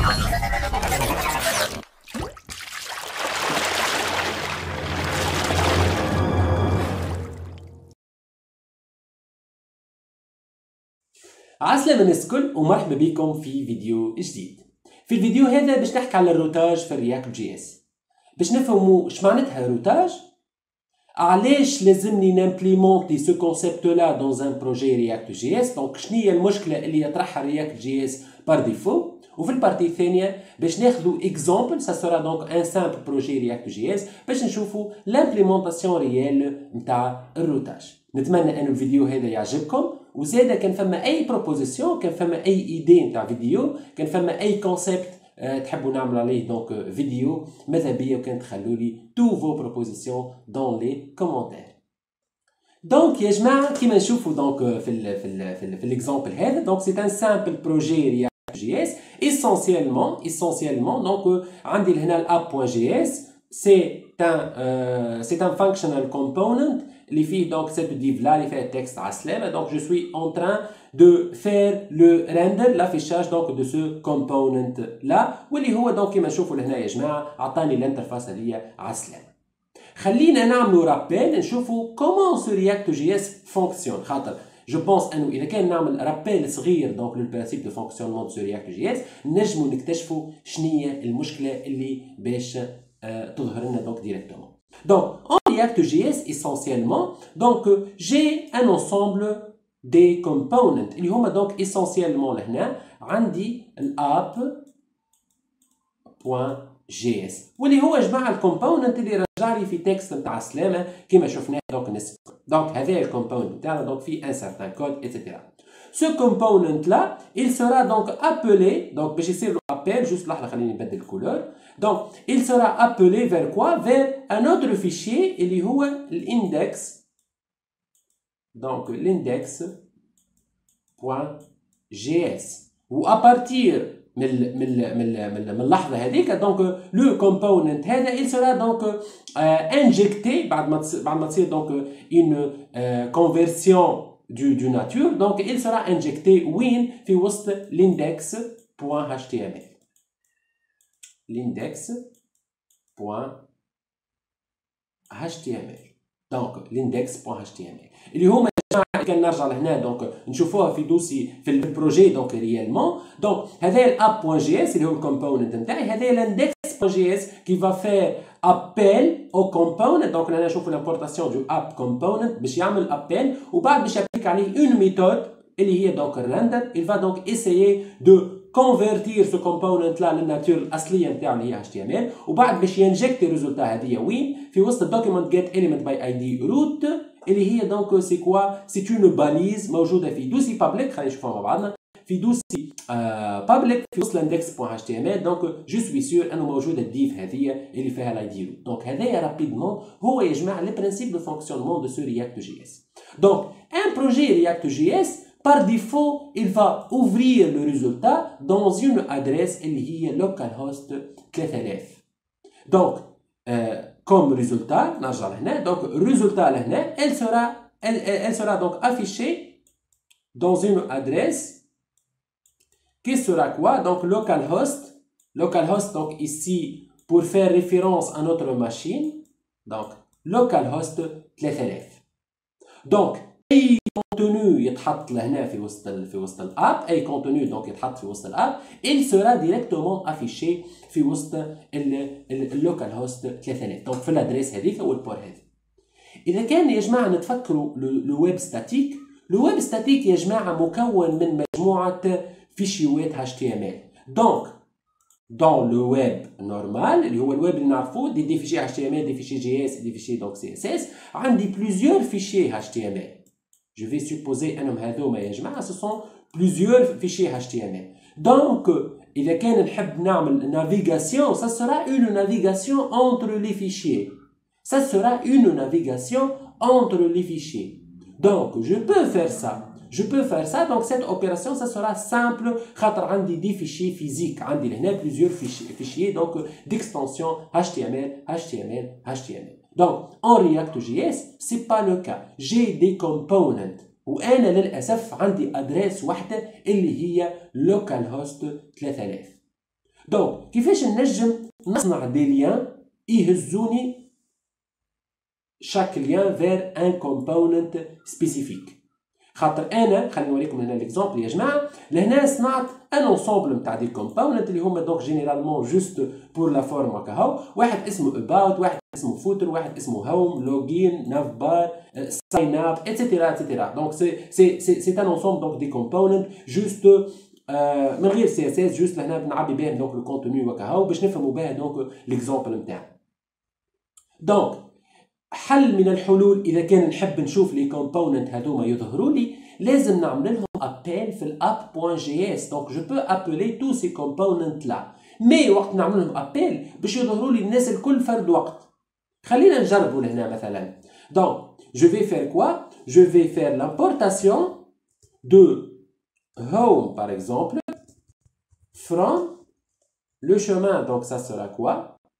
عسلامة الناس الكل ومرحبا بكم في فيديو جديد. في الفيديو هذا باش نحكي على الروتاج في الرياكت جي اس. باش نفهموا اش معناتها روتاج، علاش لازمني نامبليمونتي سو كونسيبت لا دون ان بروجي رياكت جي اس، دونك شنيا المشكلة اللي يطرحها رياكت جي اس بار ديفو. وفي البارتي الثانية باش ناخذوا اكزامبل، سا سورا دونك ان سامبل بروجي رياكت جي اس باش نشوفوا لامبليمونطاسيون ريال نتاع الروتاج. نتمنى ان الفيديو هذا يعجبكم، وزادا كان فما اي بروبوزيسيون، كان فما اي ايدي نتاع فيديو، كان فما اي كونسيبت تحبوا نعمل عليه دونك فيديو، ماذا بيا وكان تخلوا لي تو فو بروبوزيسيون دون لي كومونتير. دونك يا جماعه كيما نشوفوا دونك في الاكزامبل هذا، دونك سي ان سامبل بروجي رياكت جي اس essentiellement donc عندي لهنا l'app.js c'est un functional component اللي فيه donc cette div là اللي فيها texte عسلامة. donc je suis en train de faire le render l'affichage donc de ce component là، واللي هو donc كيما نشوفوا لهنا يا جماعه عطاني الانترفاس اللي هي عسلامة. خلينا نعملوا رابيل نشوفوا comment ce React.js fonctionne، خاطر جو بونس انه اذا كان نعمل رابيل صغير دونك للبرانسيب دو فونكسيونمون دو رياكت جي اس نجموا نكتشفوا شنية المشكله اللي باش تظهر لنا دونك ديريكتومون. دونك en React.js essentiellement donc j'ai un ensemble des components اللي هما دونك essentiellement لهنا عندي l'app.js واللي هو جماعه الكومبوننت اللي رجع لي في تكست نتاع سلامه كيما شفناه دونك نسمع. دونك هذا الكومبوننت نتاعنا دونك في ان سارتان كود ايتترا. Ce component là il sera donc appelé donc باش يصير له appel juste لحظه خليني نبدل الكولور. donc il sera appelé vers quoi؟ vers un autre fichier اللي هو l'index. donc l'index.js و à partir من اللحظه هذيك دونك لو كومبوننت هذا il sera donc injecté بعد ما تصير donc une conversion du nature donc il sera injecté وين في وسط l'index.html donc l'index.html اللي هو كان نرجع لهنا دونك نشوفوها في دوسي في البروجي دونك ريالمون. دونك هذا الاب.js اللي هو الكومبوننت نتاعي، هذا l'index.js qui va faire appel au component. دونك انا نشوفوا l'importation du app component باش يعمل appel وبعد باش يابليك عليه une méthode اللي هي دونك الرندر. il va donc essayer de convertir ce component là للناتور الاصليه نتاعو اللي هي HTML وبعد باش ينجكتي الريزولتا هذه وين في وسط الدوكيمنت get element by id root اللي هي دونك سي كوا سي اون باليز موجوده في دوسي بابليك. خلينا نشوفوها مع بعضنا في دوسي بابليك في وسط l'index.html. دونك جو سوي سور انه موجوده الديف هذه اللي فيها الايدي روت. دونك هذايا رابيدمون هو يا جماعه لي برانسيب دو فونكسيونمون دو سو رياكت جي اس. دونك ان بروجي رياكت جي اس par défaut il va ouvrir le résultat dans une adresse اللي هي localhost 3000. donc comme résultat نرجع لهنا دونك الريزولتا لهنا elle sera donc affichée dans une adresse qui sera quoi? donc localhost donc ici pour faire référence à notre machine donc localhost 3000. donc اي كونتوني يتحط لهنا في وسط الاب، اي كونتوني دونك يتحط في وسط الاب il sera directement affiché في وسط اللوكال هوست 3000 دونك في الادريس هذيك والبور هذه. اذا كان يا جماعه نتفكروا لو ويب ستاتيك، لو ويب ستاتيك يا جماعه مكون من مجموعه فيشيوات HTML. دونك dans le web normal اللي هو الويب اللي نعرفوه دي فيشي HTML دي فيشي JS دي فيشي donc CSS عندي plusieurs fichiers HTML. Je vais supposer انهم هذوما يا جماعه ce sont plusieurs fichiers HTML. donc اذا كان نحب نعمل navigation ça sera une navigation entre les fichiers. ça sera une navigation entre les fichiers. donc je peux faire ça. donc cette opération ça sera simple خاطر عندي des fichiers physiques، عندي لهنا plusieurs fichiers donc d'extension HTML. donc en React.js c'est pas le cas. j'ai des components وانا للاسف عندي ادريس واحده اللي هي localhost 3000. دونك كيفاش نجم نصنع دي ليان يهزوني chaque lien vers un component spécifique. خاطر انا خليني نوريكم هنا ليكزامبل يا جماعه. لهنا صنعت ان انسومبل نتاع دي كومبوننت اللي هما دونك جينيرالمون جوست بور لا فورم هكا هو. واحد اسمه about، واحد اسمه footer، واحد اسمه home، login، nav bar، sign up، etc etc. دونك سي ان انسومبل دونك دي كومبوننت جوست من غير سي اس اس، جوست لهنا بنعبي بهم دونك لو كونتوني وكا هو باش نفهموا بها دونك ليكزامبل نتاعنا. دونك حل من الحلول اذا كان نحب نشوف لي كومبوننت هذوما يظهروا لي، لازم نعمل لهم ابيل في الاب.js. دونك جو بو ابيلي تو سي كومبوننت لا، مي وقت نعمل لهم ابيل باش يظهروا لي الناس الكل فرد وقت. خلينا نجربوا لهنا مثلا. دونك جو في فير كوا، جو في فير لامبورتاسيون دو home par exemple from le chemin. Donc ça sera quoi?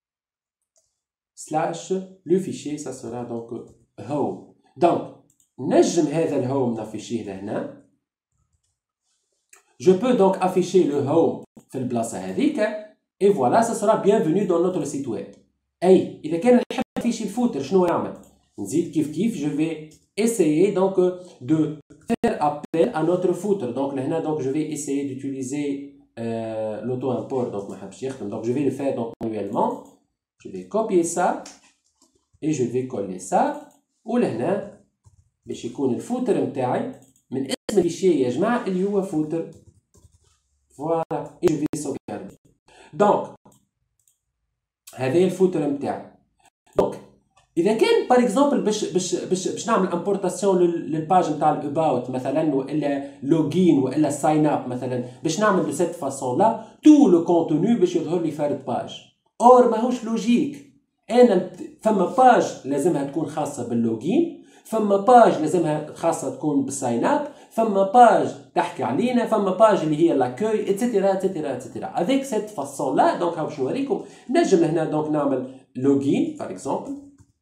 Slash le fichier, ça sera donc home. Donc نجم هذا الهوم نافيشيه لهنا. Je peux donc afficher le home في البلاصة هذيك et voilà ça sera bienvenue dans notre site web. أي إذا كان نحب نافيشي الفوتر شنو يعمل؟ نزيد كيف je vais essayer donc de faire appel à notre footer. Donc لهنا donc je vais essayer d'utiliser l'auto-import, donc ما حبش يخدم. Donc je vais le faire donc manuellement. Je vais copier ça et je vais coller ça. ولهنا باش يكون الفوتر نتاعي من اسم الفيشي يا جماعه اللي هو فوتر. فوالا et je vais sauvegarder. دونك هذا الفوتر نتاعي. دونك اذا كان باغ اكزومبل باش نعمل امبورتاسيون للباج نتاع الاباوت مثلا والا لوجين والا ساين اب مثلا، باش نعمل دو سيت فاسون لا تو لو كونتوني باش يظهر لي فرد باج. اور ماهوش لوجيك. انا فما باج لازمها تكون خاصه باللوجين، فما باج لازمها خاصه تكون بالساين اب، فما باج تحكي علينا، فما باج اللي هي لاكوي اتسيتيرا اتسيتيرا اتسيتيرا. افيك سيت فاسون لا دونك هاو باش نوريكم. نجم هنا دونك نعمل لوجين باغ اكزومبل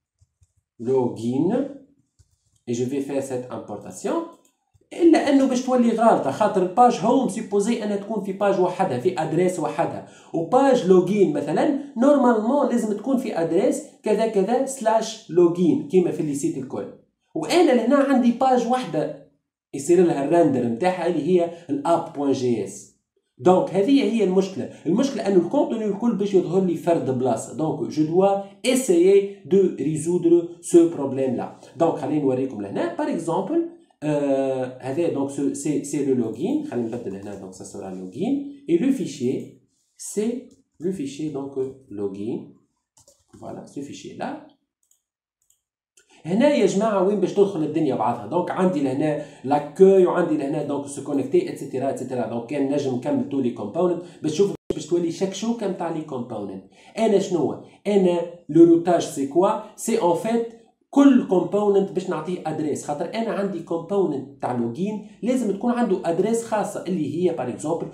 login et je vais faire cette importation. الا انه باش تولي غالطه خاطر الباج هوم سيبوزي انها تكون في باج وحدها في ادريس وحدها، وباج لوجين مثلا نورمالمون لازم تكون في ادريس كذا كذا سلاش لوجين كيما في لي سيت الكل. وانا لهنا عندي باج وحده يصير لها الرندر نتاعها اللي هي الاب.js. دونك هذه هي المشكله. المشكله انه الكونتوني الكل باش يظهر لي فرد بلاصه. دونك جو دوا اسيي دو ريزودر سو بروبليم لا. دونك خليني نوريكم لهنا باغ اكزومبل هذا دونك سي لو لوجين. خلينا نبدل هنا دونك سا سورا لوجين اي لو فيشيي سي لو فيشيي دونك لوجين. فوالا سو فيشيي لا. هنا يا جماعه وين باش تدخل الدنيا بعضها. دونك عندي لهنا لاكوي وعندي لهنا دونك سو كونيكتي اتسيتيرا اتسيتيرا. دونك كان نجم نكمل تو لي كومبوننت باش تشوف باش تولي شكشوكه نتاع لي كومبوننت. انا شنو انا لو روتاج سي كوا؟ سي اون فيت كل كومبوننت باش نعطيه ادريس. خاطر انا عندي كومبوننت تاع لوجين لازم تكون عنده ادريس خاصه اللي هي باغ اكزومبل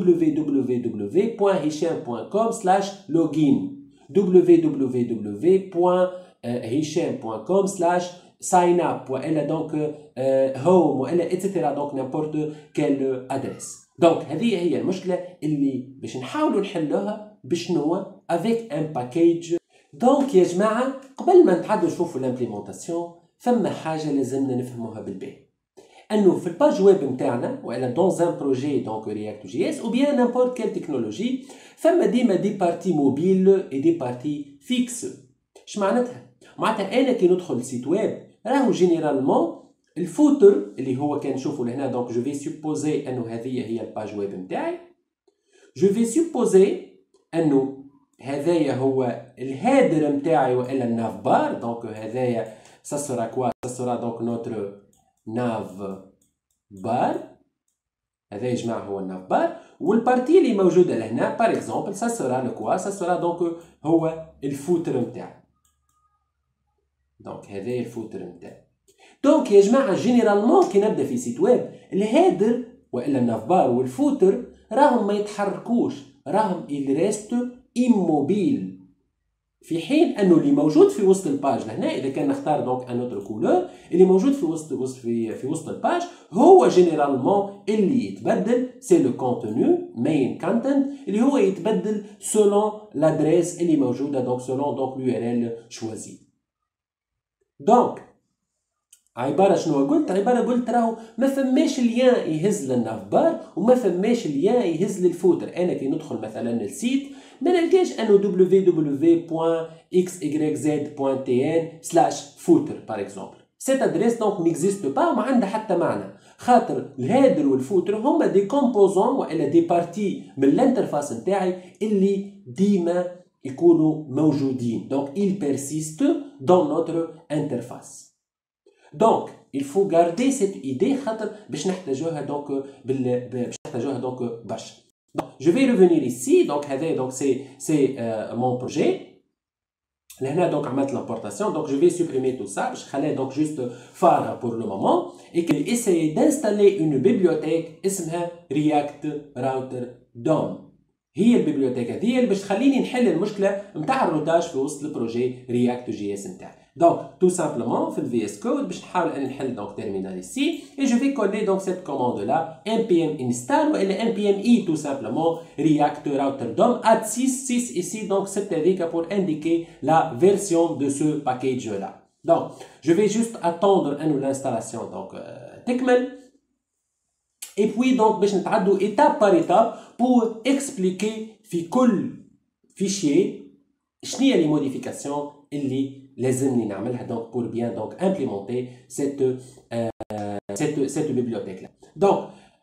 www.hisham.com/login www.hisham.com/sign up والا دونك هوم والا اتسيتيرا. دونك نيمبورت كيل ادريس. دونك هذه هي المشكله اللي باش نحاولوا نحلوها بشنو افيك ان باكيج. دونك يا جماعه قبل ما نتعدوا نشوفوا الامبليمونطاسيون فما حاجه لازمنا نفهموها بالباهي، انه في الباج ويب نتاعنا والا دون ان بروجي دونك رياكت جي اس او بيان نيمبورت كيل تكنولوجي فما ديما دي بارتي موبيل اي دي بارتي فيكس. اش معناتها؟ معناتها انا كي ندخل السيت ويب راهو جينيرالمون الفوتر اللي هو كان نشوفوا لهنا. دونك جو في سوبوزي انه هذه هي الباج ويب نتاعي. جو في سوبوزي انه هذايا هو الهادر نتاعي والا الناف بار. دونك هذايا سا سورا كوا؟ سا سورا دونك نوتر ناف بار. هذا يا جماعه هو الناف بار. والبارتي اللي موجوده لهنا باغ اكزومبل سا سورا لو كوا؟ سا سورا دونك هو الفوتر نتاعي. دونك هذا الفوتر نتاعي. دونك يا جماعه جينيرالمون كي نبدا في سيت ويب الهادر والا الناف بار والفوتر راهم ما يتحركوش، راهم il reste immobile في حين انه اللي موجود في وسط الباج لهنا اذا كان نختار دونك ان اوتر كولور اللي موجود في وسط الباج هو جينيرالمون اللي يتبدل سي لو كونتوني مين كونتنت اللي هو يتبدل سولون لادريس اللي موجوده دونك سولون دونك اليو ار ال شوازي. دونك عباره شنو قلت؟ عباره قلت راهو ما فماش ليان يهز للناف بار وما فماش ليان يهز للفوتر. انا كي ندخل مثلا للسيت ما نلقاش انه www.xyz.tn/footer par exemple. Cette adresse donc n'existe pas وما عندها حتى معنى خاطر الهيدر والفوتر هما دي كومبوزون والا دي بارتي من الانترفاس نتاعي اللي ديما يكونوا موجودين. Donc ils persistent dans notre interface. Donc il faut garder cette idée خاطر باش نحتاجوها دونك باش نحتاجوها دونك برشا. Donc, je vais revenir ici, donc c'est mon projet. Là, donc, on va mettre l'importation, donc je vais supprimer tout ça. Je vais donc juste faire pour le moment et essayer d'installer une bibliothèque اسمها React Router DOM. هي البيبليوتيك هذه اللي باش تخليني نحل المشكله نتاع الروتاج في وسط البروجي React JS نتاعي. Donc tout simplement في VS Code باش نحاول ان نحل donc terminal ici et je vais coller donc cette commande là npm install ou npm i tout simplement React Router DOM add 6 ici donc c'est هذيك pour indiquer la version de ce package là. Donc je vais juste attendre ان l'installation donc تكمل. Et puis donc باش نتعدوا étape par étape pour expliquer في كل fichier شنو هي les modifications اللي لازمني نعملها donc pour bien donc implémenter cette bibliothèque là. Donc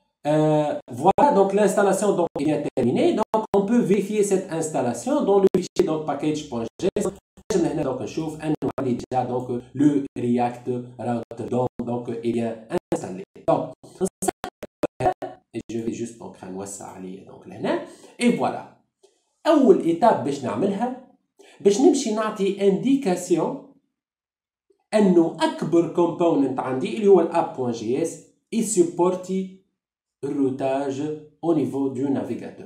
voilà donc l'installation donc est bien terminée. Donc on peut vérifier cette installation dans le fichier donc package.js. Donc نشوف انه عندي déjà donc le React Router DOM donc est bien installé. Donc et je vais juste donc نوسع عليه donc لهنا et voilà. اول étape باش نعملها باش نمشي نعطي انديكاسيون انه اكبر كومبوننت عندي اللي هو الاب.js يسبورتي الروتاج او نيفو دو نافيغاتور.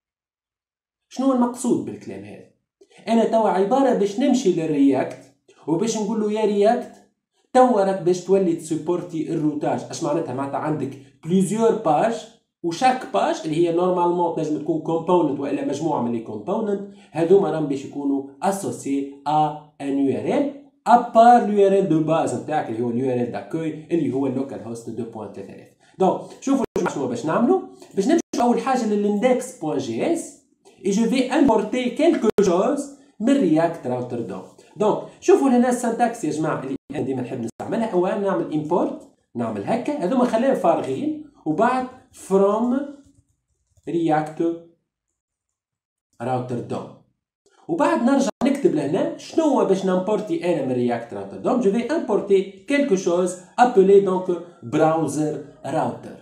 شنو المقصود بالكلام هذا؟ انا توا عباره باش نمشي للرياكت وباش نقول له يا رياكت توا راك باش تولي تسبورتي الروتاج. اش معناتها؟ معناتها عندك بليزيور باج وشاك باج اللي هي نورمالمون تنجم تكون كومبوننت والا مجموعه من لي كومبوننت هذوما راهم باش يكونوا اسوسي ا ان يو ار ال ابار اليو ار ال دو باز نتاعك اللي هو اليو ار ال داكوي اللي هو اللوكال هوست 2.30. دونك شوفوا شنو باش نعملوا. باش نمشيو اول حاجه للاندكس.js et je vais importer quelque chose من رياكت راوتر دوم. دونك شوفوا هنا السنتاكس يا جماعه اللي انا ديما نحب نستعملها. اولا نعمل امبورت نعمل هكا هذوما خليهم فارغين وبعد from React Router DOM وبعد نرجع نكتب لهنا شنو هو باش نمبورتي انا من React Router DOM. je vais importer quelque chose appelé donc browser router.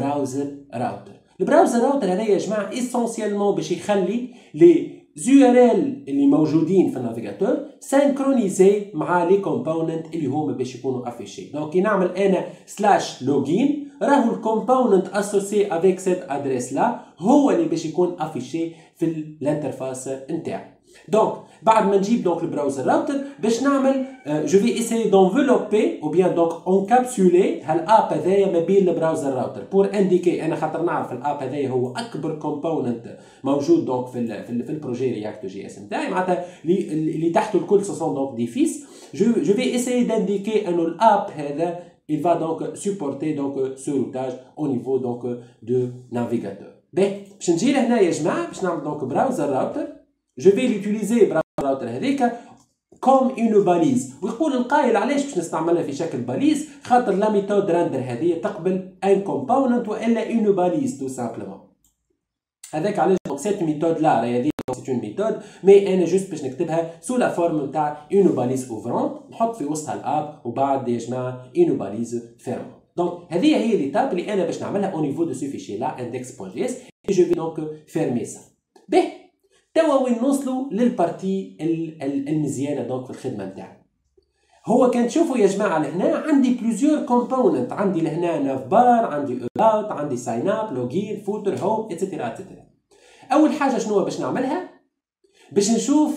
البراوزر راوتر هذا يا جماعه اسونسيالمون باش يخلي لي URL اللي موجودين في النافيغاتور سانكرونيزي مع لي كومبوننت اللي هما باش يكونوا افيشي. دونك كي نعمل انا /login راهو الكومبوننت اسوسي افيك سيت ادريس لا هو اللي باش يكون افيشي في الانترفاس نتاعي. دونك بعد ما نجيب دونك البراوزر راوتر باش نعمل جو في اسيي دونفلوبي او بيان دونك انكابسولي هالاب هذايا ما بين البراوزر راوتر بور انديكي انا خاطر نعرف الاب هذايا هو اكبر كومبوننت موجود دونك في البروجي رياكت جي اس نتاعي معناتها اللي تحته الكل سون دونك دي فيس. جو في اسيي d'aindiquer انه الاب هذا il va donc supporter donc ce routage au niveau donc de navigateur. باش نجي لهنا يا جماعه باش نعمل دونك براوزر راوتر. je vais l'utiliser براوزر راوتر هذيك comme une balise. ويقول القائل علاش باش نستعملها في شكل باليز؟ خاطر لا ميثود راندر هذه تقبل ان كومبوننت والا une balise tout simplement. هذاك علاش دونك سيت ميثود لا راهي هذه سيت اون ميثود مي انا جوست باش نكتبها سو لا فورم نتاع une balise ouvrante نحط في وسطها الاب وبعد يا جماعه une balise fermante. دونك هذه هي ليتاب اللي انا باش نعملها au niveau de ce fichier là index.js et je vais donc fermer ça. توا وين نوصلوا للبارتي المزيانه دونك في الخدمه نتاعي. هو كان تشوفوا يا جماعه لهنا عندي بليزيور كومبوننت. عندي لهنا ناف بار عندي اوت عندي ساين اب لوجين فوتر هوم اتسيتيرا اتسيتيرا. اول حاجه شنو باش نعملها؟ باش نشوف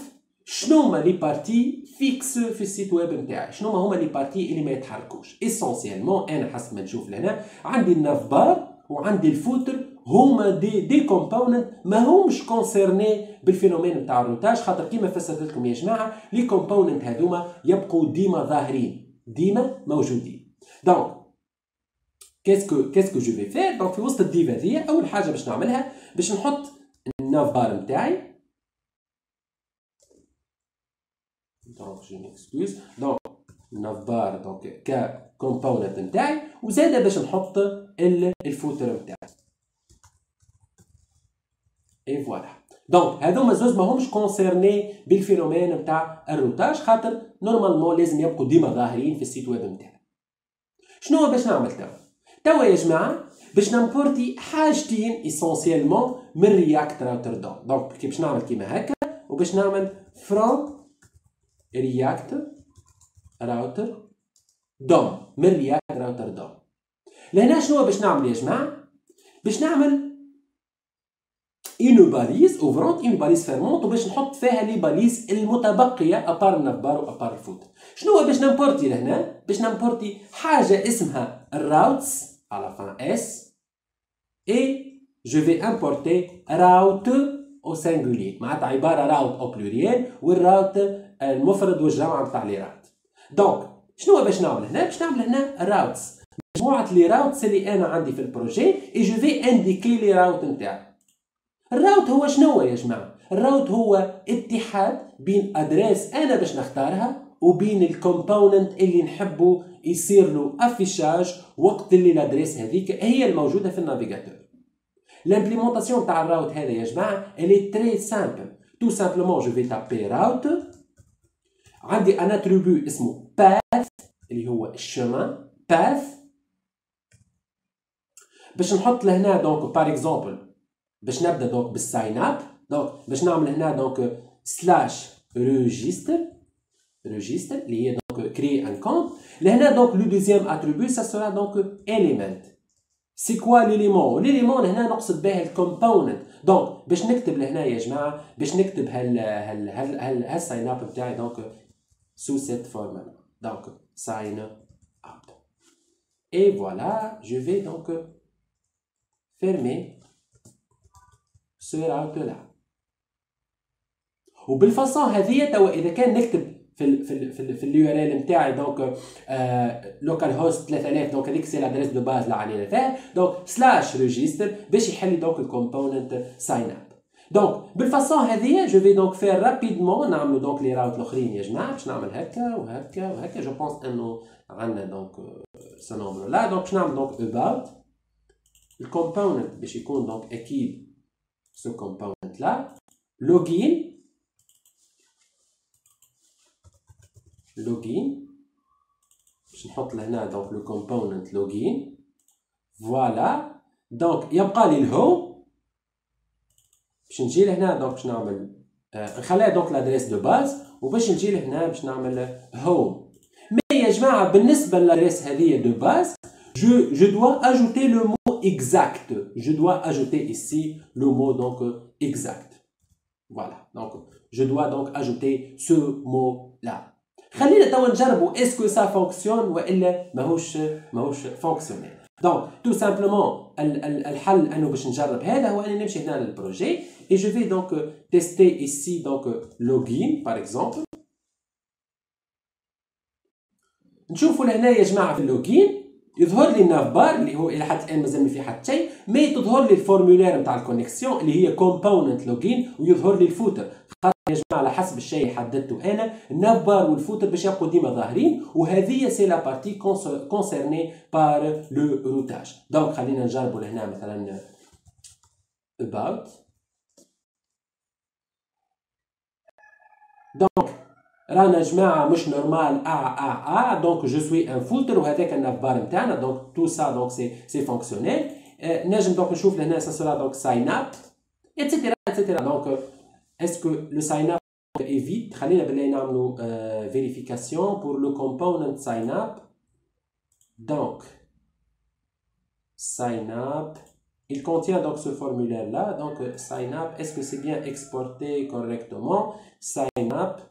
شنو هما لي بارتي فيكس في السيت ويب نتاعي، شنو هما لي بارتي اللي ما يتحركوش. اسونسيالمون انا حسب ما نشوف لهنا عندي الناف بار وعندي الفوتر، هما دي كومبوننت ما همش كونسيرني بالفينومين نتاع الروتاج، خاطر كيما فسرت لكم يا جماعه لي كومبوننت هذوما يبقوا ديما ظاهرين ديما موجودين. دونك كاسكو جو في فير. دونك في وسط الديف هذيا اول حاجه باش نعملها باش نحط الناف بار نتاعي. دونك جو ميكسكوز. دونك الناف بار دونك ككومبوننت نتاعي، وزاده باش نحط الفوتر نتاعي. اي فوالا. دونك هذوما زوز ماهمش كونسيرني بالفينومين نتاع الروتاج، خاطر نورمالمون لازم يبقوا ديما ظاهرين في السيت ويب نتاعي. شنو باش نعمل توا يا جماعه؟ باش نمبورتي حاجتين اسونسيالمون من رياكت راوتر دوم. دونك باش نعمل كيما هكا وباش نعمل فروم رياكت راوتر دوم، من رياكت راوتر دوم. لهنا شنو باش نعمل يا جماعه؟ باش نعمل اون باليز اوفرونت اون باليز فيرمونت، وباش نحط فيها لي باليز المتبقيه ابار النافبار وابار الفوت. شنو باش نمبورتي لهنا؟ باش نمبورتي حاجه اسمها الراوتس على فان اس، اي جو في امبورتي راوت او سينغولي، معناتها عباره راوت او بلوريال، والراوت المفرد والجمع نتاع لي راوت. دونك شنو باش نعمل هنا؟ باش نعمل هنا راوتس، مجموعه لي راوتس اللي انا عندي في البروجي، اي جو في انديكي لي راوت نتاعي. الراوت هو شنو يا جماعه؟ الراوت هو اتحاد بين ادريس انا باش نختارها وبين الكومبوننت اللي نحبه يصير له افيشاج وقت اللي الادريس هذيك هي الموجوده في النافيغاتور. لامبليمونطاسيون تاع الراوت هذا يا جماعه الي تري سامبل. تو سامبلومون جو في تابي راوت، عندي ان اتريبيو اسمه باث اللي هو الشمان باث، باش نحط لهنا دونك بار اكزومبل باش نبدا دونك بالساين اب. دونك باش نعمل هنا دونك سلاش ريجستر اللي هي دونك كري ان كونت. لهنا دونك لو دوزيام اتريبيو سا سورا دونك اليمنت. سي كوا ليليمون؟ ليليمون هنا نقصد به الكومبوننت. دونك باش نكتب لهنا يا جماعه، باش نكتب هالساين اب نتاعي دونك سو سيت فورمال. دونك ساين اب اي فوالا. جو في دونك فيرمي سو راوت لا. وبالفاصون هذه توا اذا كان نكتب في اليو ار ال نتاعي دونك لوكال هوست 3000، دونك هذيك سي لادريس دو باز اللي علينا فيها، دونك سلاش ريجستر باش يحل لي دونك الكومبوننت ساين اب. دونك بالفاصون هذه جو في دونك فير رابيدمون نعملوا دونك لي راوت الاخرين يا جماعه. باش نعمل هكا وهكا وهكا. جو بونس انه عندنا دونك سو نومبر لا. دونك باش نعمل دونك اباوت الكومبوننت باش يكون دونك اكيد سو كومبوننت لا. لوجين باش نحط لهنا دونك لو كومبوننت لوجين فوالا. دونك يبقى لي الهو باش نجي لهنا دونك باش نعمل نخليها دونك لادريس دو باز، وباش نجي لهنا باش نعمل هوم. مي يا جماعه بالنسبه للادريس هذه دو باز je dois ajouter le mot exact. Je dois ajouter ici le mot donc exact. Voilà. Donc je dois donc ajouter ce mot là. خلينا توا نجربوا اسكو سا فونكسيون والا ماهوش فونكسيونيل. دونك تو سامبلومون الحل انه باش نجرب هذا هو اني نمشي هنا للبروجي اي جو في دونك تيستي ايسي دونك لوجين بار اكزومبل. نشوفوا لهنا يا جماعه في اللوجين يظهر لي الناف بار اللي هو الى حد الان مازال ما في حتى شيء، مي تظهر لي الفورمولير نتاع الكونيكسيون اللي هي كومبوننت لوجين، ويظهر لي الفوتر. خاطر يا جماعه على حسب الشيء اللي حددته انا الناف بار والفوتر باش يبقوا ديما ظاهرين، وهذه سي لا بارتي كونسيرني بار لو روتاج. دونك خلينا نجربوا لهنا مثلا about. دونك رانا جماعه مش نورمال دونك جو سوي ان فولتر وهذاك الناف بار نتاعنا. دونك تو سا دونك سي فونكسيونيل. نجم دونك نشوف لهنا سا سورا دونك ساين اب اتسيتيرا اتسيتيرا. دونك اسكو لو ساين اب ايفيت؟ خلينا بالله نعملوا فيريفيكاسيون بور لو كومبوننت ساين اب. دونك ساين اب il contient donc ce formulaire-là. Donc, sign up, est-ce que c'est bien exporté correctement? Sign up,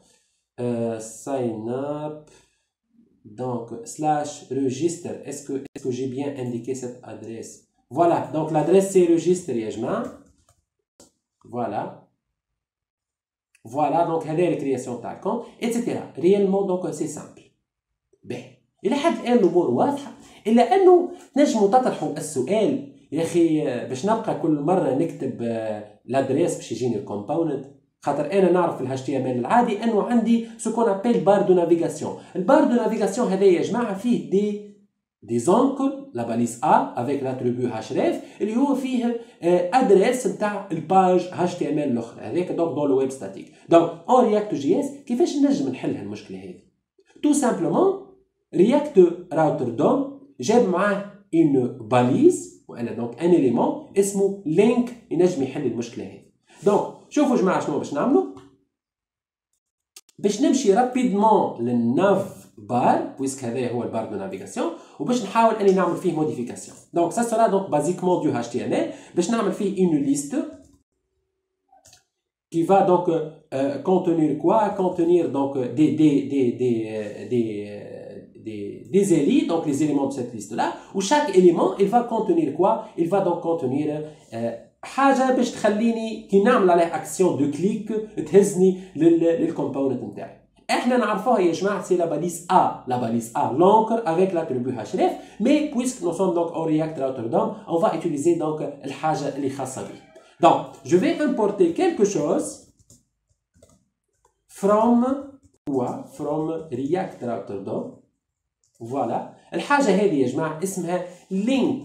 donc, slash register. Est-ce que j'ai bien indiqué cette adresse? Voilà, donc l'adresse c'est register, يا Voilà. Voilà, donc هذه الكرياسيون تاع الكونت etc. réellement donc c'est simple. باهي إلى حد الآن الأمور واضحة، إلا أنه تنجموا تطرحوا السؤال يا أخي باش نبقى كل مرة نكتب لادريس باش يجيني الكومبوننت، خاطر أنا نعرف في الاتش تي ام ال العادي أنه عندي سو كون ابيل بار دو نافيغاسيون. البار دو نافيغاسيون هذا يا جماعة فيه دي زونكل لا باليس ا افيك لاتريبيو هاشريف اللي هو فيه ادريس نتاع الباج اتش تي ام ال الاخرى هذاك دونك دون الويب ستاتيك. دونك اون رياكت جي اس كيفاش نجم نحل المشكله هذه؟ تو سامبلومون رياكت راوتر دوم جاب معاه اون باليز وانا دونك ان اليمون اسمه لينك ينجم يحل المشكله هذه. دونك شوفوا جماعه شنو باش نعملوا، باش نمشي رابيدمون للناف بار بويسك هذا هو البار دو نافيغاسيون وباش نحاول اني نعمل فيه موديفيكاسيون. دونك سا سورا دونك بازيكمون دو اتش تي ام ال باش نعمل فيه اون ليست qui va donc contenir quoi? Contenir donc des élits, donc les éléments de cette liste là, où chaque élément il va contenir quoi? Il va donc contenir حاجه باش تخليني كي نعمل عليه اكسيون دو كليك تهزني للكومبوننت نتاعي. احنا نعرفوها يا جماعه سي لا باليس A l'encre avec l'attribut href, mais puisque nous sommes donc au React Router DOM, on va utiliser donc الحاجه اللي خاصه به. Donc je vais importer quelque chose from quoi? From React Router DOM. Voilà. الحاجه هذه يا جماعه اسمها link.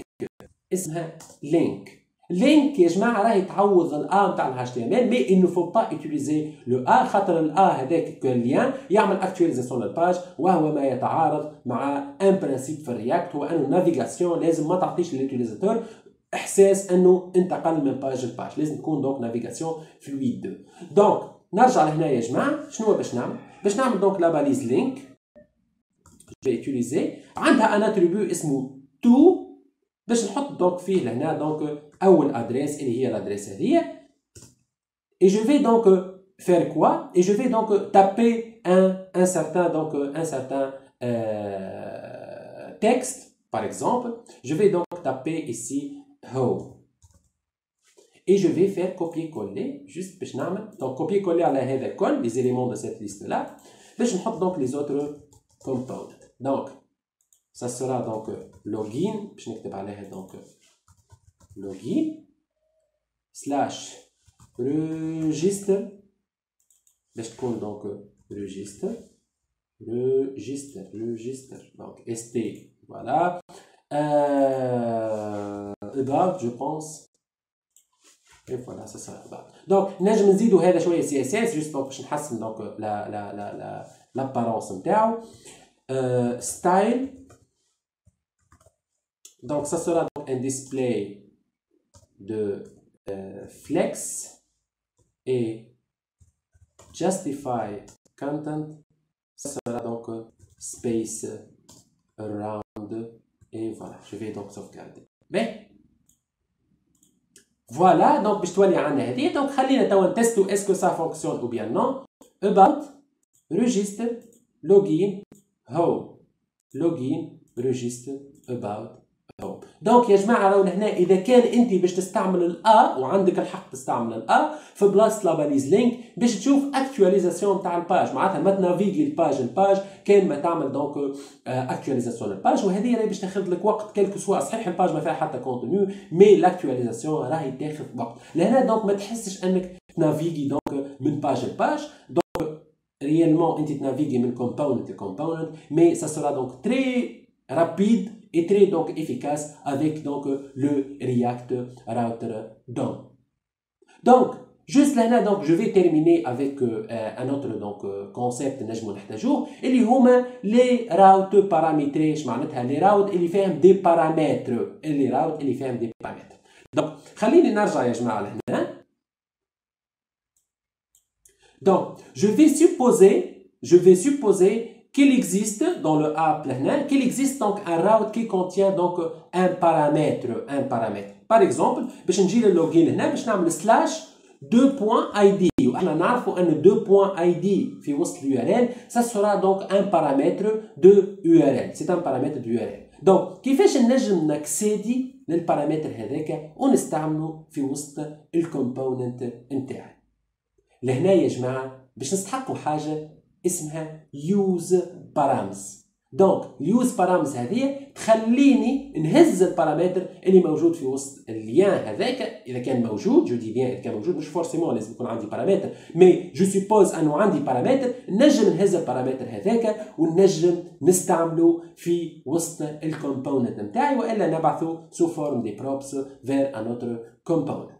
لينك يا جماعه راهي تعوض الا نتاع الاتش تي ام ال، مي il ne faut pas utiliser le a خاطر الا هذاك كليان يعمل اكتواليزاسيون للباج وهو ما يتعارض مع ان برانسيب في الرياكت هو انه نافيغاسيون لازم ما تعطيش لليوتيليزاتور احساس انه انتقل من باج لباج، لازم تكون دونك نافيغاسيون فلويد. دونك نرجع لهنا يا جماعه شنو باش نعمل؟ باش نعمل دونك لا باليز لينك جو utiliser عندها ان اتريبيو اسمه تو باش نحط دونك فيه لهنا دونك اول ادريس اللي هي l'adresse هذه. et je vais donc faire quoi? et je vais donc taper un certain texte par exemple. je vais donc taper ici home et je vais faire copier-coller juste باش نعمل donc copier-coller على هذا الكل les éléments de cette liste là باش نحط donc les autres components. donc ça sera donc login باش نكتب عليها donc login slash register باش تكون donc register donc st voilà about je pense et voilà ça sera about. donc نجم نزيدوا هذا شويه css juste donc باش نحسن donc l'apparence نتاعو. style donc ça sera donc un display de flex et justify content ça sera donc space around et voilà je vais donc sauvegarder. mais voilà donc باش تولي عندنا هذه. donc خلينا توا نتستو اسكو سا فونكسيون ou bien non. about register login home login register about home. دونك يا جماعه راهو لهنا اذا كان انت باش تستعمل الا وعندك الحق تستعمل الا في بلاصه لا باليز لينك باش تشوف اكتواليزاسيون تاع الباج، معناتها ما تنافيغي الباج كان ما تعمل دونك اكتواليزاسيون للباج، وهذه راهي باش تاخذ لك وقت كلكو سوا. صحيح الباج ما فيها حتى كونتوني مي لاكتواليزاسيون راهي تاخذ وقت. لهنا دونك ما تحسش انك تنافيغي دونك من باج لباج. دونك réellement انت تنافيغي من component لcomponent mais ça sera donc très rapide et très donc efficace avec donc le React Router DOM. donc juste là donc je vais terminer avec un autre donc concept نجمو نحتاجوه اللي هما les routes paramétrés. ايش معناتها les routes اللي فيهم des paramètres donc خليني نرجع يا جماعه لهنا. donc je vais supposer qu'il existe dans le app qu'il existe donc un route qui contient donc un paramètre. باغ اكزومبل باش نجي للوجين هنا باش نعمل سلاش 2.id واحنا نعرفوا ان 2.id في وسط اليو ار ال ça sera donc un paramètre de URL c'est un paramètre de URL donc كيفاش نجم نكسيدي للبارامتر هذاك ونستعمله في وسط الكومبوننت نتاعي لهنا يا جماعه باش نستحقوا حاجه اسمها use params دونك اليوز بارامز هذه تخليني نهز البارامتر اللي موجود في وسط الليان هذاك اذا كان موجود جو دي بيان اذا كان موجود مش فورسيمون لازم يكون عندي بارامتر مي جو سوبوز انه عندي بارامتر نجم نهز البارامتر هذاك ونجم نستعمله في وسط الكومبوننت نتاعي والا نبعثه سو فورم دي بروبس فير ان اوتر كومبوننت.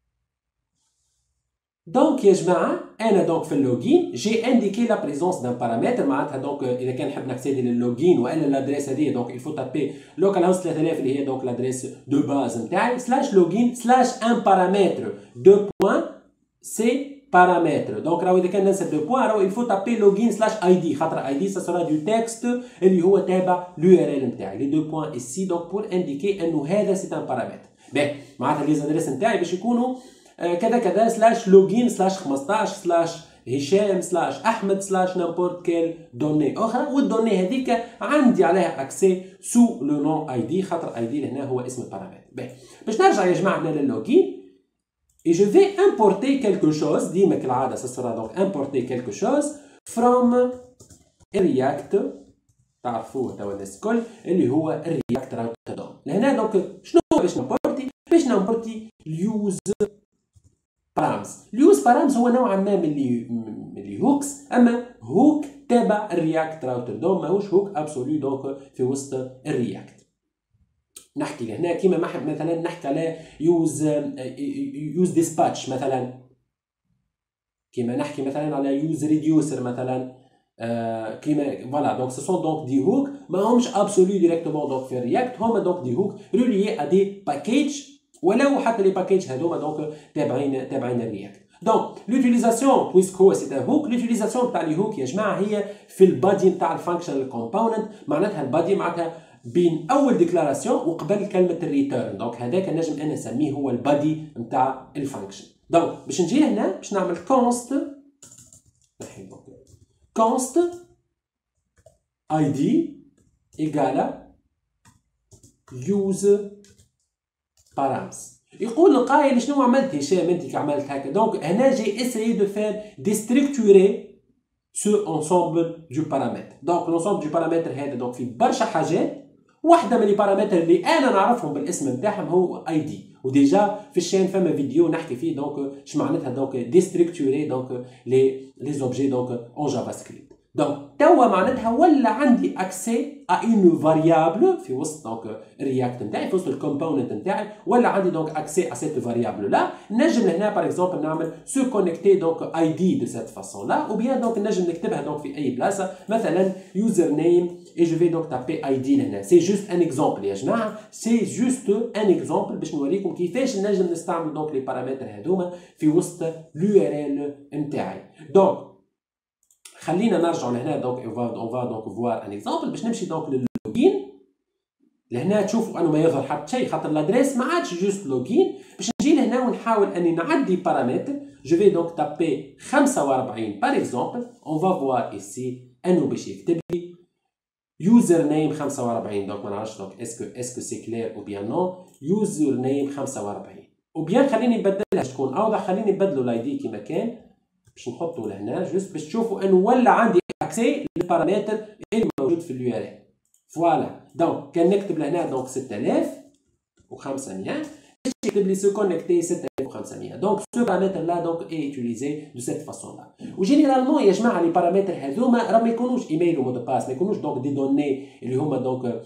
دونك يا جماعه انا دونك في اللوجين جي انديكي لا بريزونس دان بارامتر معناتها دونك اذا كان نحب نكسيدي لللوجين والا لادريس هذه دونك الفو تابي لوكال هاوس 3000 اللي هي دونك لادريس دو باز نتاعي سلاش لوجين سلاش ان بارامتر دو بوان سي بارامتر دونك راهو اذا كان ننسى دو بوان راهو الفو تابي لوجين سلاش اي دي خاطر اي دي سا سورا دو تكست اللي هو تابع اليو ار ال نتاعي لي دو بوان اسي دونك بور انديكي انه هذا سي ان بارامتر باهي معناتها لي زادريس نتاعي باش يكونوا كذا كذا سلاش لوجين سلاش 15 سلاش هشام سلاش احمد سلاش نامبورت كيل دوني اخرى والدوني هذيك عندي عليها اكسي سو لو نون اي دي خاطر اي دي لهنا هو اسم البارامتر. باش نرجع يا جماعه هنا لللوجين et je vais importer quelque chose ديما كالعاده ça sera donc importer quelque chose from React تعرفوه توا الناس الكل اللي هو الرياكت راوتر دوم لهنا دونك شنو باش نامبورتي اليوز بارامز. اليوز بارامز هو نوعا ما من اللي هوكس اما هوك تابع الرياكت راوتر دوم ماهوش هوك ابسولو دونك في وسط الرياكت. نحكي لهنا كيما مثلا نحكي على يوز ديسباتش مثلا كيما نحكي مثلا على يوز ريديوسر مثلا كيما فوالا دونك سو سون دونك دي هوك ماهمش ابسولو ديريكتومون دونك في الرياكت هما دونك دي هوك ريليي ا دي باكيج ولو حتى لي باكيج هذوما دونك تابعين الرياكت. دونك لوتيليزاسيون بويسك هو سي ان هوك لوتيليزاسيون تاع لي هوك يا جماعه هي في البادي نتاع الفانكشنال كومبوننت معناتها البادي معناتها بين اول ديكلاراسيون وقبل كلمه الريتيرن دونك هذاك نجم انا نسميه هو البادي نتاع الفانكشن. دونك باش نجي هنا باش نعمل كونست id ايجالا يوز بارامز. يقول القائل شنو عملت هشام انت كي عملت هكا دونك هنا جي اسيي دو فير ديستركتوري سو انسومبل دو بارامتر دونك لونسومبل دو بارامتر هذا دونك في برشا حاجات واحده من لي بارامتر اللي انا نعرفهم بالاسم نتاعهم هو اي دي وديجا في الشين فما فيديو نحكي فيه دونك اش معناتها دونك ديستركتوري دونك لي زوبجي دونك اون جافا سكريبت. دونك توا معناتها ولا عندي اكسي ا اون فاريابل في وسط دونك الرياكت نتاعي في وسط الكومبوننت نتاعي ولا عندي دونك اكسي ا سيت فاريابل لا نجم هنا باغ اكزومبل نعمل سو كونيكتي دونك اي دي دو سيت فاسون لا او بيان دونك نجم نكتبها دونك في اي بلاصه مثلا يوزر نيم اي جو في دونك تابي اي دي لهنا سي جوست ان اكزومبل يا جماعه سي جوست ان اكزومبل باش نوريكم كيفاش نجم نستعمل دونك لي بارامتر هذوما في وسط اليو ار ال نتاعي. دونك خلينا نرجع لهنا دونك اون فا دونك فوار ان اكزومبل باش نمشي دونك لللوجين لهنا تشوفوا انه ما يظهر حتى شيء خاطر الادريس ما عادش جوست لوجين باش نجي لهنا ونحاول اني نعدي بارامتر جو في دونك تابي 45 بار اكزومبل اون فا فوار ايسي انه باش يكتب لي يوزر نيم 45 دونك ما نعرفش دونك اسكو سي كلير او بيان نو يوزر نيم 45 او بيان خليني نبدلها باش تكون اوضح خليني نبدلوا الاي دي كيما كان باش نحطوا لهنا جوست باش تشوفوا انه ولا عندي اكسي للبارامتر اللي موجود في اليو ار ال فوالا. دونك كان نكتب لهنا دونك 6500 باش يكتب لي سو كونيكتي 6500 دونك سو بارامتر لا دونك اي يوتيليزي دو سيت فاسون لا. وجينيرالمون يا جماعه لي بارامتر هذوما راه ما يكونوش ايميل ومود باس ما يكونوش دونك دي دوني اللي هما دونك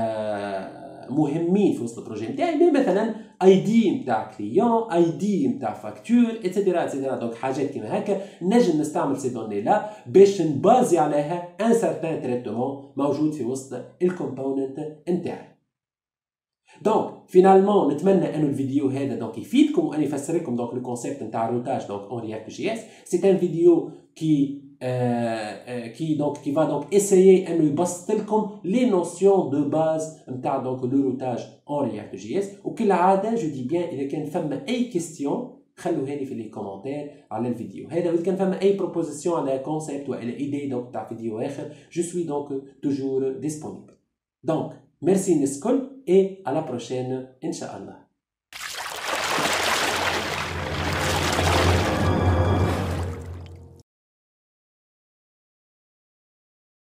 مهمين في وسط البروجي نتاعي مي مثلا اي دي نتاع كليون اي دي نتاع فاكتور اتسيتيرا اتسيتيرا دونك حاجات كيما هكا نجم نستعمل سي دوني لا باش نبازي عليها ان سارتان تريتمون موجود في وسط الكومبوننت نتاعي. دونك فينالمون نتمنى انه الفيديو هذا دونك يفيدكم واني يفسر لكم دونك لو كونسيبت نتاع الروتاج دونك اون رياكت جي اس. سي ان فيديو كي qui va donc essayer انه يبسط لكم les notions de base نتاع donc le routage en React.js. وكل عاده جو دي بيان اذا كان فما اي كيستيون خلوها لي في لي كومنتير على الفيديو هذا، واذا كان فما اي بروبوزيسيون على كونسيبت ولا ايدي دونك تاع فيديو اخر جو سوي دونك توجور ديسپونيبل. دونك ميرسي الناس الكل، et à la prochaine ان شاء الله.